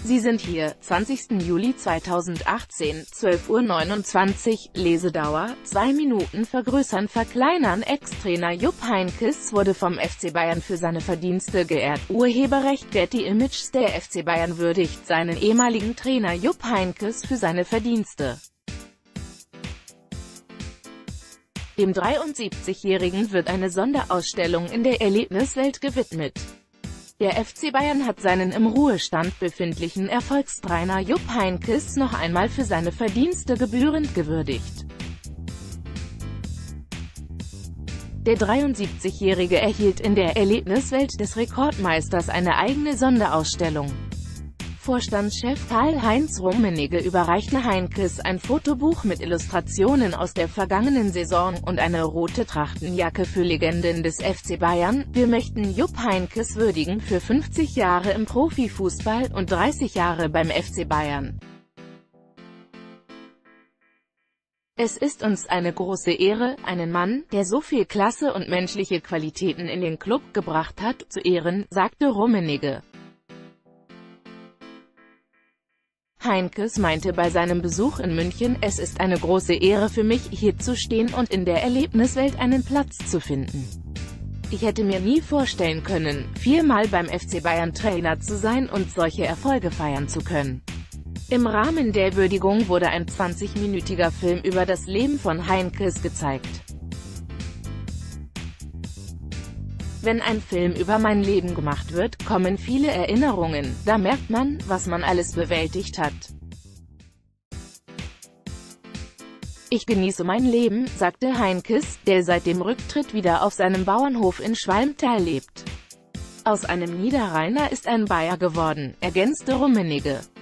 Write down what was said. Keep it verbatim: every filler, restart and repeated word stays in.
Sie sind hier, zwanzigsten Juli zweitausendachtzehn, zwölf Uhr neunundzwanzig, Lesedauer, zwei Minuten vergrößern verkleinern Ex-Trainer Jupp Heynckes wurde vom F C Bayern für seine Verdienste geehrt. Urheberrecht Getty Images. Der F C Bayern würdigt seinen ehemaligen Trainer Jupp Heynckes für seine Verdienste. Dem dreiundsiebzigjährigen wird eine Sonderausstellung in der Erlebniswelt gewidmet. Der F C Bayern hat seinen im Ruhestand befindlichen Erfolgstrainer Jupp Heynckes noch einmal für seine Verdienste gebührend gewürdigt. Der dreiundsiebzigjährige erhielt in der Erlebniswelt des Rekordmeisters eine eigene Sonderausstellung. Vorstandschef Karl-Heinz Rummenigge überreichte Heynckes ein Fotobuch mit Illustrationen aus der vergangenen Saison und eine rote Trachtenjacke für Legenden des F C Bayern. Wir möchten Jupp Heynckes würdigen für fünfzig Jahre im Profifußball und dreißig Jahre beim F C Bayern. Es ist uns eine große Ehre, einen Mann, der so viel Klasse und menschliche Qualitäten in den Klub gebracht hat, zu ehren, sagte Rummenigge. Heynckes meinte bei seinem Besuch in München: Es ist eine große Ehre für mich, hier zu stehen und in der Erlebniswelt einen Platz zu finden. Ich hätte mir nie vorstellen können, viermal beim F C Bayern Trainer zu sein und solche Erfolge feiern zu können. Im Rahmen der Würdigung wurde ein zwanzigminütiger Film über das Leben von Heynckes gezeigt. Wenn ein Film über mein Leben gemacht wird, kommen viele Erinnerungen, da merkt man, was man alles bewältigt hat. Ich genieße mein Leben, sagte Heynckes, der seit dem Rücktritt wieder auf seinem Bauernhof in Schwalmtal lebt. Aus einem Niederrheiner ist ein Bayer geworden, ergänzte Rummenigge.